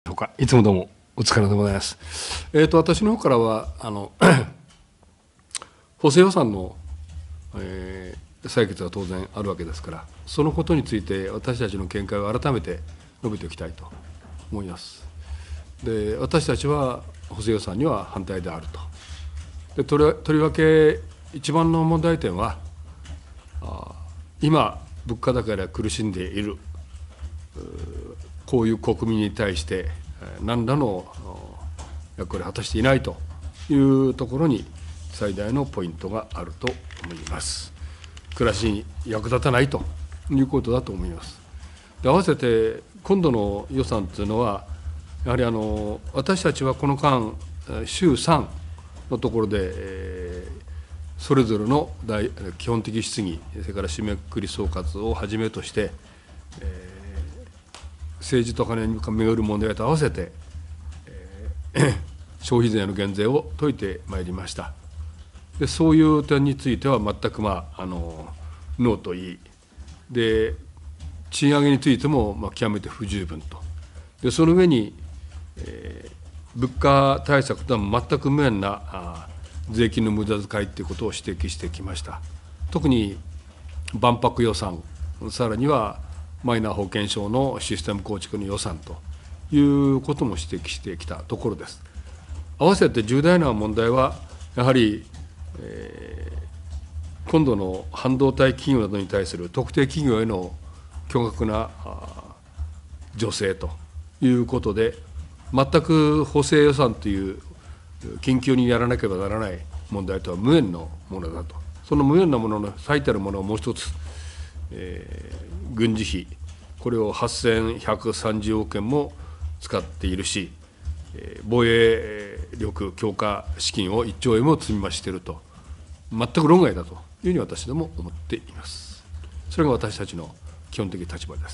ょうか。いつもどうもお疲れでございます。私の方からは補正予算の、採決が当然あるわけですから、そのことについて私たちの見解を改めて述べておきたいと思います。で、私たちは補正予算には反対であると。で、とりわけ一番の問題点は、今物価高で苦しんでいるこういう国民に対して何らの役割を果たしていないというところに最大のポイントがあると思います。暮らしに役立たないということだと思います。で、合わせて今度の予算というのは、やはり私たちはこの間衆参のところで、それぞれの基本的質疑、それから締めくくり総括をはじめとして、政治と金に巡る問題と合わせて、消費税の減税を説いてまいりました。で、そういう点については全くノーと言い、で、賃上げについても極めて不十分と。で、その上に、物価対策とは全く無縁な税金の無駄遣いということを指摘してきました。特に万博予算、さらにはマイナ保険証のシステム構築の予算ということも指摘してきたところです。合わせて重大な問題は、やはり、今度の半導体企業などに対する特定企業への巨額な助成ということで、全く補正予算という緊急にやらなければならない問題とは無縁のものだと。その無縁なものの最たるものをもう一つ、軍事費、これを8130億円も使っているし、防衛力強化資金を1兆円も積み増していると、全く論外だというふうに私ども思っています。それが私たちの基本的立場です。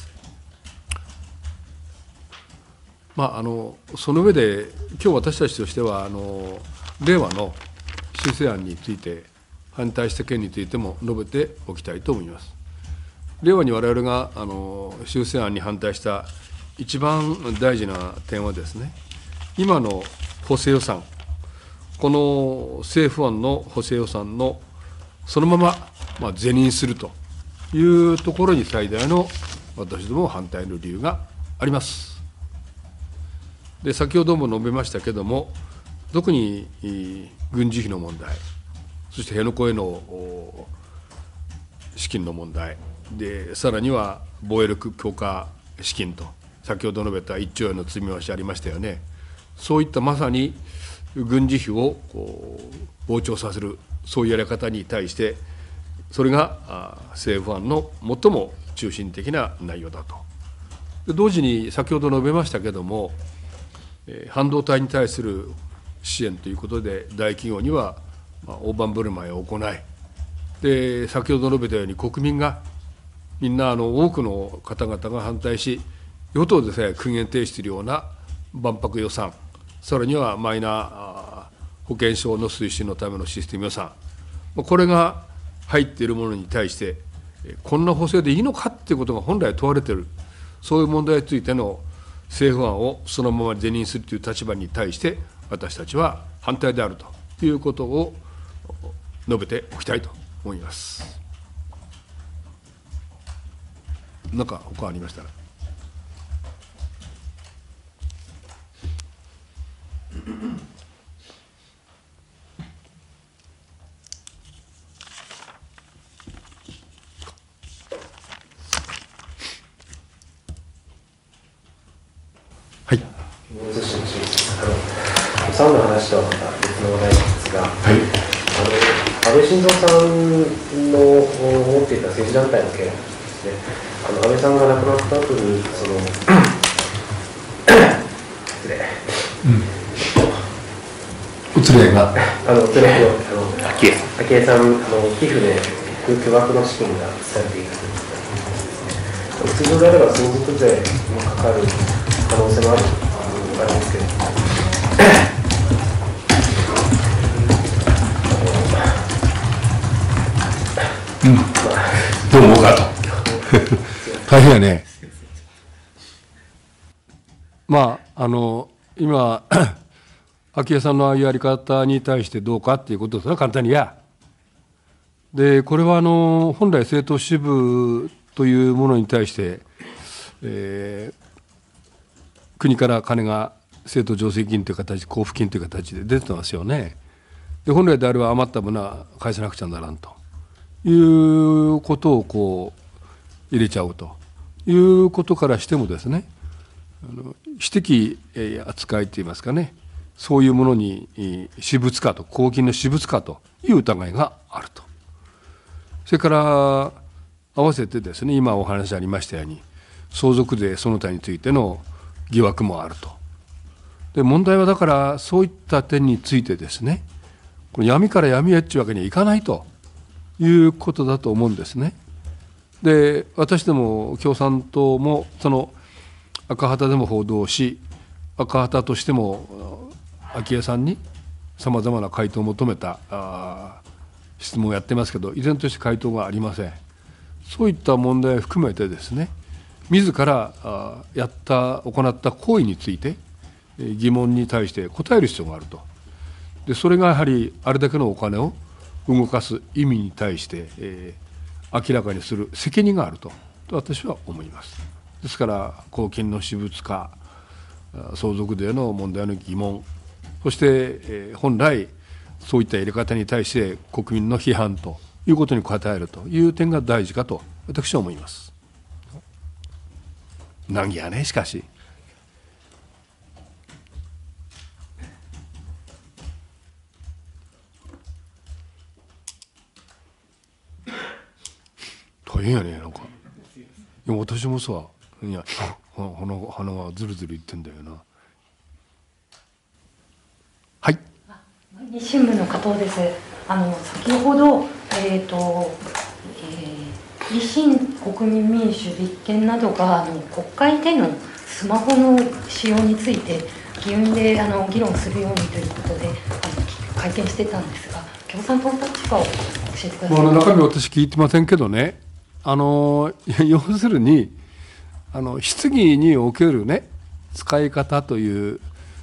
その上で、今日私たちとしては令和の修正案について、反対した件についても述べておきたいと思います。令和に我々が修正案に反対した一番大事な点はですね、今の補正予算、この政府案の補正予算のそのまま是認するというところに最大の私ども反対の理由があります。で、先ほども述べましたけれども、特に軍事費の問題、そして辺野古への資金の問題で、さらには防衛力強化資金と、先ほど述べた1兆円の積み増しありましたよね。そういったまさに軍事費を膨張させる、そういうやり方に対して、それが政府案の最も中心的な内容だと。で、同時に先ほど述べましたけれども、半導体に対する支援ということで、大企業には大盤振る舞いを行い、で、先ほど述べたように国民がみんな多くの方々が反対し、与党でさえ苦言呈しているような万博予算、さらにはマイナ保険証の推進のためのシステム予算、これが入っているものに対して、こんな補正でいいのかということが本来問われている、そういう問題についての政府案をそのまま是認するという立場に対して、私たちは反対であるということを述べておきたいと思います。何か他ありましたら。はい。 予算の話とはまた別の話題ですが、はい、安倍晋三さんの持っていた政治団体の件ですね、安倍さんが亡くなった後に失礼、 お連れがお連れの昭恵さん寄付で巨額の資金が移されているということですね。通常であれば相続税もかかる可能性もあるんですけど、 どう思うかと大変やね。 今昭恵さんのああいうやり方に対してどうかっていうことですね、簡単にで、これは本来政党支部というものに対して、国から金が政党助成金という形、交付金という形で出てますよね。で、本来であれば余った分は返さなくちゃならんということをこう入れちゃうということからしてもですね、私的扱いといいますかね、そういうものに私物化と、公金の私物化という疑いがあると。それから合わせてですね、今お話ありましたように相続税その他についての疑惑もあると。で、問題はだからそういった点についてですね、この闇から闇へっていうわけにはいかないということだと思うんですね。で、私ども共産党もその赤旗でも報道し、赤旗としても昭恵さんにさまざまな回答を求めた質問をやってますけど、依然として回答がありません。そういった問題を含めてですね、自ら行った行為について疑問に対して答える必要があると。で、それがやはりあれだけのお金を動かす意味に対して、明らかにする責任があると私は思います。ですから公金の私物化、相続税の問題の疑問、そして、本来そういったやり方に対して国民の批判ということに答えるという点が大事かと私は思います。難儀やね、しかし。大変やね、なんか。いや、私もさ、いや、鼻がずるずるいってんだよな。はい。 日新聞の加藤です。先ほど、維新、国民民主、立憲などが国会でのスマホの使用について議運で議論するようにということで会見してたんですが、共産党の立場を教えてください。 中身私聞いてませんけどね、要するに質疑におけるね、使い方という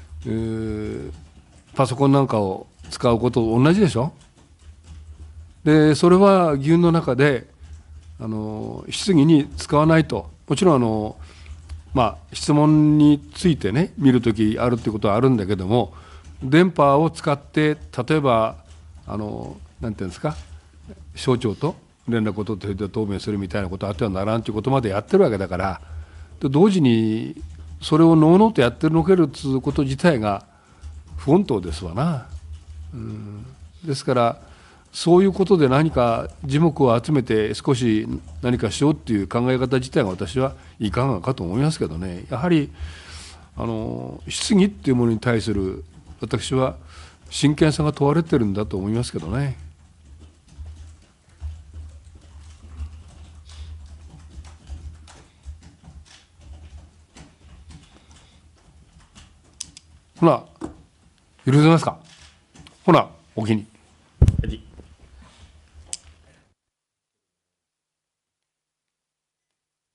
パソコンなんかを使うことと同じでしょ。で、それは議運の中で質疑に使わないと。もちろん質問についてね、見るときあるっていうことはあるんだけども、電波を使って例えばなんていうんですか、省庁と連絡を取って答弁するみたいなことあってはならんということまでやってるわけだから、同時にそれをのうのうとやってのけるということ自体が不穏当ですわな。ですからそういうことで何か耳目を集めて少し何かしようっていう考え方自体が私はいかがかと思いますけどね。やはり質疑っていうものに対する私は真剣さが問われてるんだと思いますけどね。ほな、許せますか。ほな、お気に。